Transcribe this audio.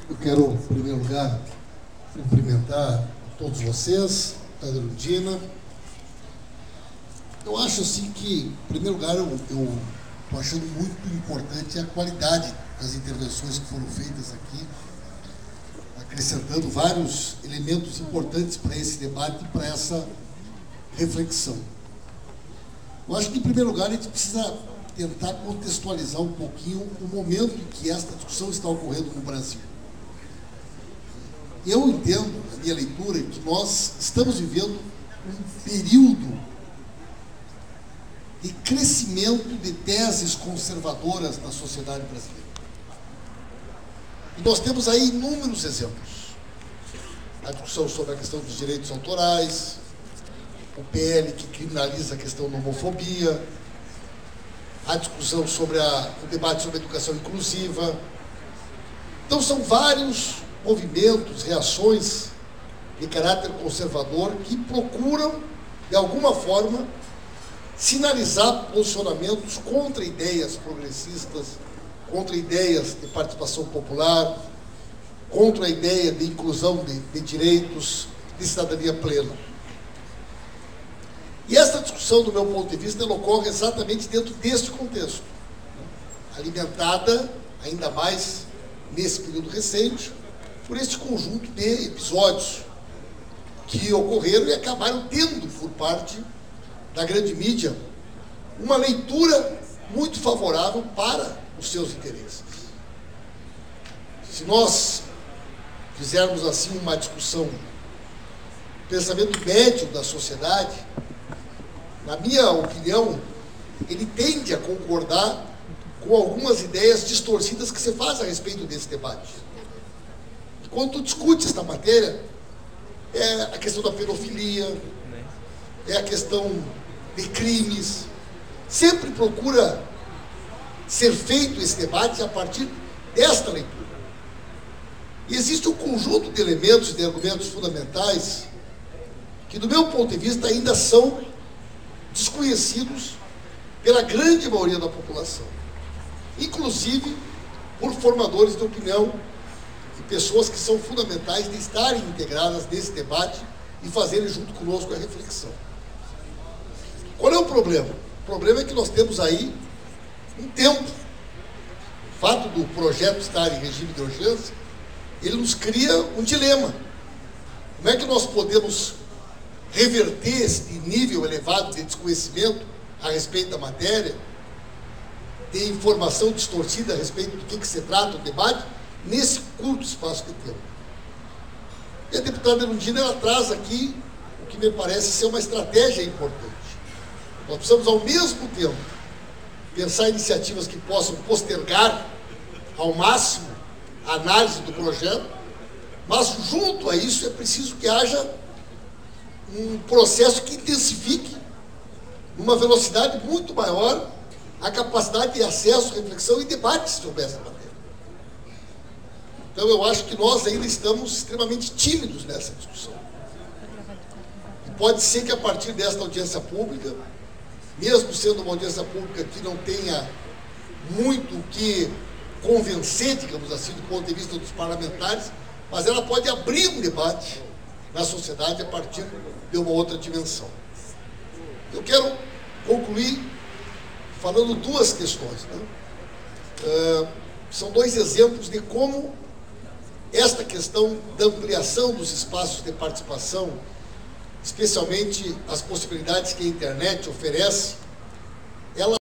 Eu quero, em primeiro lugar, cumprimentar todos vocês, a Erundina. Eu acho assim que, em primeiro lugar, eu estou achando muito importante a qualidade das intervenções que foram feitas aqui, acrescentando vários elementos importantes para esse debate e para essa reflexão. Eu acho que, em primeiro lugar, a gente precisa tentar contextualizar um pouquinho o momento em que esta discussão está ocorrendo no Brasil. Eu entendo, na minha leitura, que nós estamos vivendo um período de crescimento de teses conservadoras na sociedade brasileira. E nós temos aí inúmeros exemplos. A discussão sobre a questão dos direitos autorais, o PL que criminaliza a questão da homofobia, a discussão sobre o debate sobre a educação inclusiva. Então são vários movimentos, reações de caráter conservador que procuram, de alguma forma, sinalizar posicionamentos contra ideias progressistas, contra ideias de participação popular, contra a ideia de inclusão de direitos, de cidadania plena. E essa discussão, do meu ponto de vista, ela ocorre exatamente dentro deste contexto, alimentada, ainda mais nesse período recente, por este conjunto de episódios que ocorreram e acabaram tendo, por parte da grande mídia, uma leitura muito favorável para os seus interesses. Se nós fizermos assim uma discussão, o pensamento médio da sociedade, na minha opinião, ele tende a concordar com algumas ideias distorcidas que se faz a respeito desse debate. Quando tu discute esta matéria, é a questão da pedofilia, é a questão de crimes. Sempre procura ser feito esse debate a partir desta leitura. E existe um conjunto de elementos e de argumentos fundamentais que, do meu ponto de vista, ainda são desconhecidos pela grande maioria da população, inclusive por formadores de opinião e pessoas que são fundamentais de estarem integradas nesse debate e fazerem junto conosco a reflexão. Qual é o problema? O problema é que nós temos aí um tempo. O fato do projeto estar em regime de urgência, ele nos cria um dilema. Como é que nós podemos reverter esse nível elevado de desconhecimento a respeito da matéria, de informação distorcida a respeito do que se trata o debate, nesse curto espaço de tempo? E a deputada Erundina, ela traz aqui o que me parece ser uma estratégia importante. Nós precisamos, ao mesmo tempo, pensar em iniciativas que possam postergar ao máximo a análise do projeto, mas, junto a isso, é preciso que haja um processo que intensifique, numa velocidade muito maior, a capacidade de acesso, reflexão e debate sobre essa matéria. Então, eu acho que nós ainda estamos extremamente tímidos nessa discussão. E pode ser que, a partir desta audiência pública, mesmo sendo uma audiência pública que não tenha muito o que convencer, digamos assim, do ponto de vista dos parlamentares, mas ela pode abrir um debate na sociedade a partir de uma outra dimensão. Eu quero concluir falando duas questões, né? São dois exemplos de como esta questão da ampliação dos espaços de participação, especialmente as possibilidades que a internet oferece, ela